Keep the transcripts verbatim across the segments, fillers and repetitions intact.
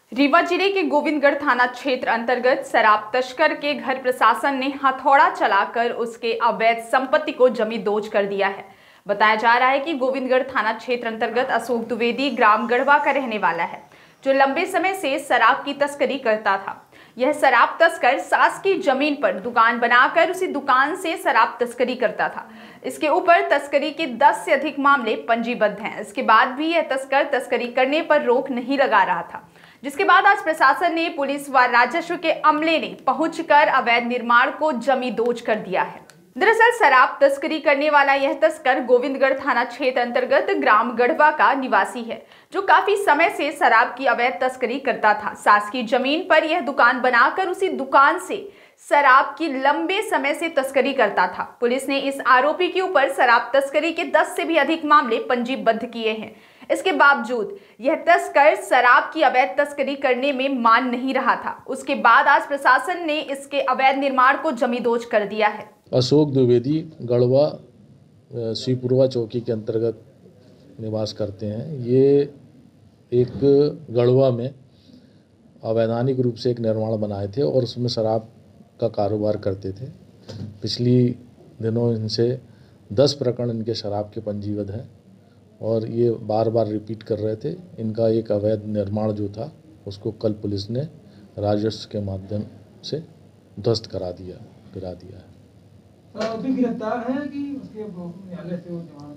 रीवा जिले के गोविंदगढ़ थाना क्षेत्र अंतर्गत शराब तस्कर के घर प्रशासन ने हथौड़ा चलाकर उसके अवैध संपत्ति को जमींदोज कर दिया है। बताया जा रहा है कि गोविंदगढ़ थाना क्षेत्र अंतर्गत अशोक द्विवेदी ग्राम गढ़वा का रहने वाला है, जो लंबे समय से शराब की तस्करी करता था। यह शराब तस्कर सास की जमीन पर दुकान बनाकर उसी दुकान से शराब तस्करी करता था। इसके ऊपर तस्करी के दस से अधिक मामले पंजीबद्ध हैं। इसके बाद भी यह तस्कर तस्करी करने पर रोक नहीं लगा रहा था, जिसके बाद आज प्रशासन ने पुलिस व राजस्व के अमले ने पहुंचकर अवैध निर्माण को जमींदोज कर दिया है। दरअसल शराब तस्करी करने वाला यह तस्कर गोविंदगढ़ थाना क्षेत्र अंतर्गत ग्राम गढ़वा का निवासी है, जो काफी समय से शराब की अवैध तस्करी करता था। सास की जमीन पर यह दुकान बनाकर उसी दुकान से शराब की लंबे समय से तस्करी करता था। पुलिस ने इस आरोपी के ऊपर शराब तस्करी के दस से भी अधिक मामले पंजीबद्ध किए हैं। इसके बावजूद यह तस्कर शराब की अवैध तस्करी करने में मान नहीं रहा था। उसके बाद आज प्रशासन ने इसके अवैध निर्माण को जमींदोज कर दिया है। अशोक द्विवेदी गढ़वा श्रीपुरवा चौकी के अंतर्गत निवास करते हैं। ये एक गढ़वा में अवैधानिक रूप से एक निर्माण बनाए थे और उसमें शराब का कारोबार करते थे। पिछली दिनों इनसे दस प्रकरण इनके शराब के पंजीबद्ध हैं और ये बार बार रिपीट कर रहे थे। इनका एक अवैध निर्माण जो था उसको कल पुलिस ने राजस्व के माध्यम से ध्वस्त करा दिया गिरा दिया है। अभी गिरफ्तार है कि उसके न्यायालय से वो जमानत?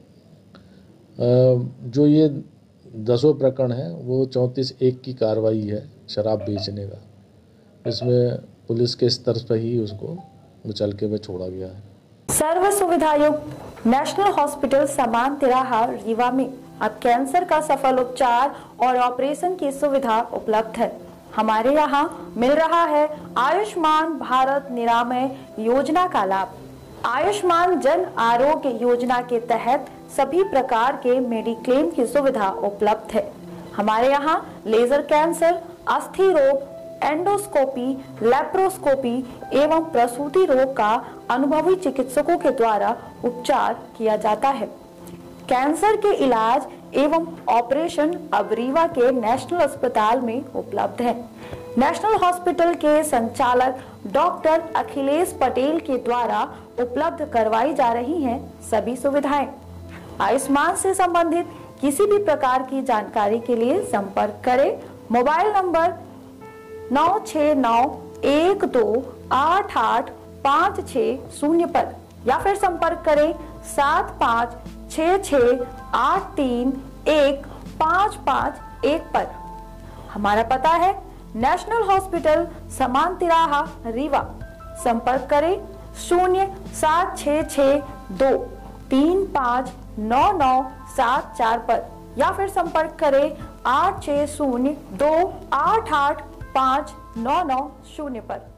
जो ये दसों प्रकरण है वो चौंतीस एक की कार्रवाई है शराब बेचने का। इसमें पुलिस के स्तर पर ही उसको उछल के में छोड़ा गया है। सर्व सुविधायुक्त नेशनल हॉस्पिटल समान तिराहा रीवा में अब कैंसर का सफल उपचार और ऑपरेशन की सुविधा उपलब्ध है। हमारे यहाँ मिल रहा है आयुष्मान भारत निरामय योजना का लाभ। आयुष्मान जन आरोग्य योजना के तहत सभी प्रकार के मेडिक्लेम की सुविधा उपलब्ध है। हमारे यहाँ लेजर कैंसर, अस्थि रोग, एंडोस्कोपी, लेप्रोस्कोपी एवं प्रसूति रोग का अनुभवी चिकित्सकों के द्वारा उपचार किया जाता है। कैंसर के इलाज एवं ऑपरेशन अब रीवा के नेशनल अस्पताल में उपलब्ध है। नेशनल हॉस्पिटल के संचालक डॉक्टर अखिलेश पटेल के द्वारा उपलब्ध करवाई जा रही हैं सभी सुविधाएं। आयुष्मान से संबंधित किसी भी प्रकार की जानकारी के लिए संपर्क करें मोबाइल नंबर नौ छः नौ एक दो आठ आठ पाँच छः शून्य पर या फिर संपर्क करें सात पाँच छः छः आठ तीन एक पाँच पाँच एक पर। हमारा पता है नेशनल हॉस्पिटल समान तिराहा रीवा। संपर्क करें शून्य सात छः छः दो तीन पाँच नौ नौ सात चार पर या फिर संपर्क करें आठ छः शून्य दो आठ आठ पाँच नौ नौ शून्य पर।